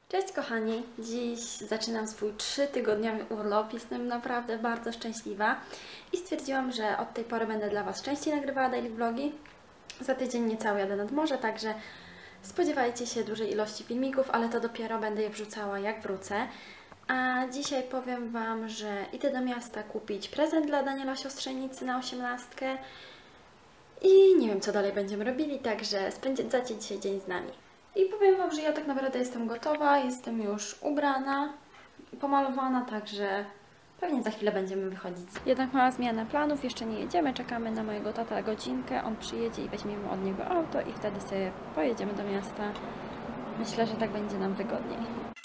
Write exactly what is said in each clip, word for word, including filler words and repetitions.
Cześć kochani, dziś zaczynam swój trzytygodniowy urlop, jestem naprawdę bardzo szczęśliwa i stwierdziłam, że od tej pory będę dla Was częściej nagrywała daily vlogi. Za tydzień niecały jadę nad morze, także spodziewajcie się dużej ilości filmików, ale to dopiero będę je wrzucała jak wrócę. A dzisiaj powiem Wam, że idę do miasta kupić prezent dla Daniela siostrzenicy na osiemnastkę i nie wiem co dalej będziemy robili, także spędzacie dzisiaj dzień z nami. I powiem Wam, że ja tak naprawdę jestem gotowa, jestem już ubrana, pomalowana, także pewnie za chwilę będziemy wychodzić. Jednak mała zmiana planów, jeszcze nie jedziemy, czekamy na mojego tata godzinkę, on przyjedzie i weźmiemy od niego auto i wtedy sobie pojedziemy do miasta. Myślę, że tak będzie nam wygodniej.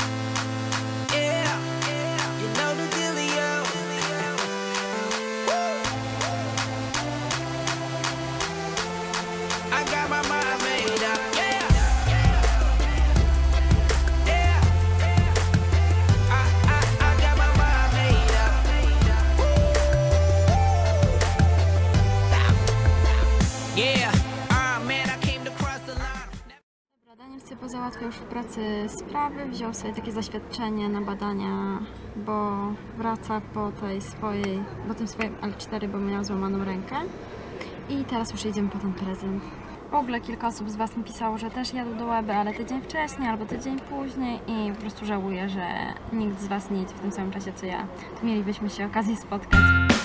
Pozałatwiał już w pracy sprawy, wziął sobie takie zaświadczenie na badania, bo wraca po tej swojej, po tym swoim L cztery, bo miał złamaną rękę i teraz już jedziemy po ten prezent. W ogóle kilka osób z Was mi pisało, że też jadą do Łeby, ale tydzień wcześniej albo tydzień później i po prostu żałuję, że nikt z Was nie jedzie w tym samym czasie co ja. To mielibyśmy się okazję spotkać.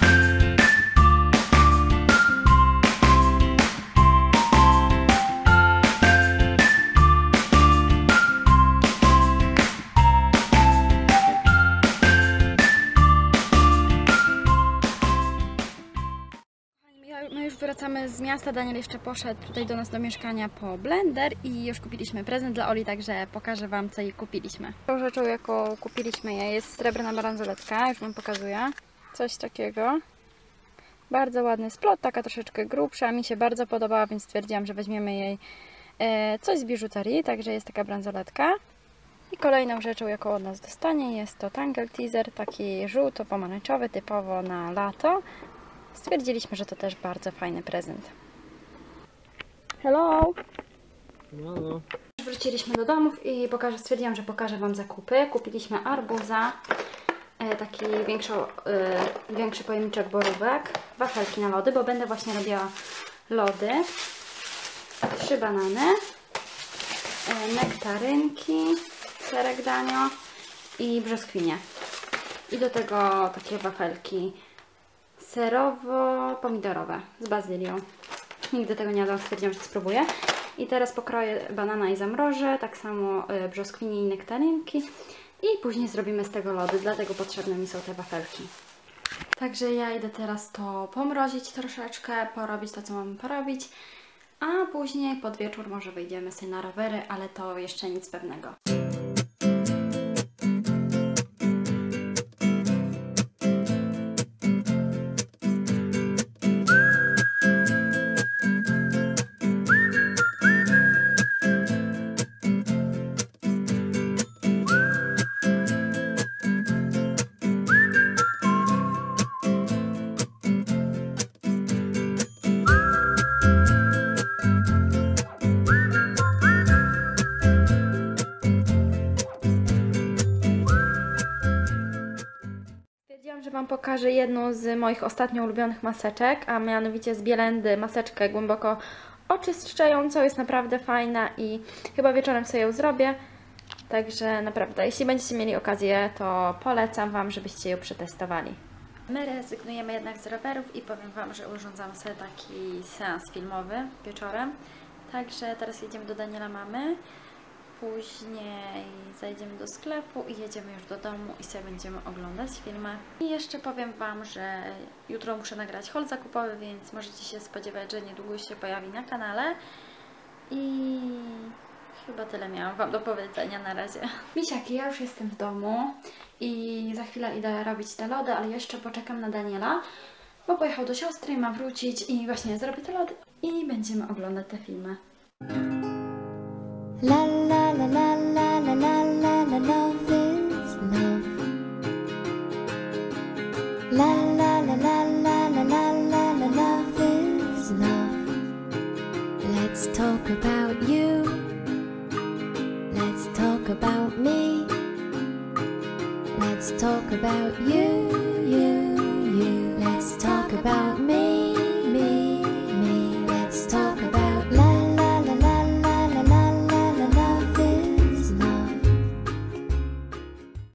My już wracamy z miasta, Daniel jeszcze poszedł tutaj do nas do mieszkania po blender i już kupiliśmy prezent dla Oli, także pokażę Wam, co jej kupiliśmy. Tą rzeczą, jaką kupiliśmy jej, jest srebrna bransoletka, już Wam pokazuję. Coś takiego. Bardzo ładny splot, taka troszeczkę grubsza, mi się bardzo podobała, więc stwierdziłam, że weźmiemy jej e, coś z biżuterii, także jest taka bransoletka. I kolejną rzeczą, jaką od nas dostanie, jest to Tangle Teaser, taki żółto-pomarańczowy, typowo na lato. Stwierdziliśmy, że to też bardzo fajny prezent. Hello! Hello. Wróciliśmy do domów i pokażę, stwierdziłam, że pokażę Wam zakupy. Kupiliśmy arbuza, taki większy, większy pojemniczek borówek, wafelki na lody, bo będę właśnie robiła lody, trzy banany, nektarynki, serek danio i brzoskwinie. I do tego takie wafelki serowo-pomidorowe z bazylią. Nigdy tego nie jadłam, stwierdziłam, że spróbuję. I teraz pokroję banana i zamrożę, tak samo brzoskwinie i nektarynki. I później zrobimy z tego lody, dlatego potrzebne mi są te wafelki. Także ja idę teraz to pomrozić troszeczkę, porobić to, co mamy porobić. A później pod wieczór może wyjdziemy sobie na rowery, ale to jeszcze nic pewnego. Że Wam pokażę jedną z moich ostatnio ulubionych maseczek, a mianowicie z Bielendy maseczkę głęboko oczyszczającą, jest naprawdę fajna i chyba wieczorem sobie ją zrobię, także naprawdę jeśli będziecie mieli okazję, to polecam Wam, żebyście ją przetestowali. My rezygnujemy jednak z rowerów i powiem Wam, że urządzam sobie taki seans filmowy wieczorem, także teraz jedziemy do Daniela mamy. Później zajdziemy do sklepu i jedziemy już do domu i sobie będziemy oglądać filmy. I jeszcze powiem Wam, że jutro muszę nagrać haul zakupowy, więc możecie się spodziewać, że niedługo się pojawi na kanale. I chyba tyle miałam Wam do powiedzenia na razie. Misiaki, ja już jestem w domu i za chwilę idę robić te lody, ale jeszcze poczekam na Daniela, bo pojechał do siostry, ma wrócić i właśnie zrobię te lody i będziemy oglądać te filmy. La la la la la la la la la love is love. La la la la la la la la la love is love. Let's talk about you. Let's talk about me. talk about you, you, you. Let's talk about me.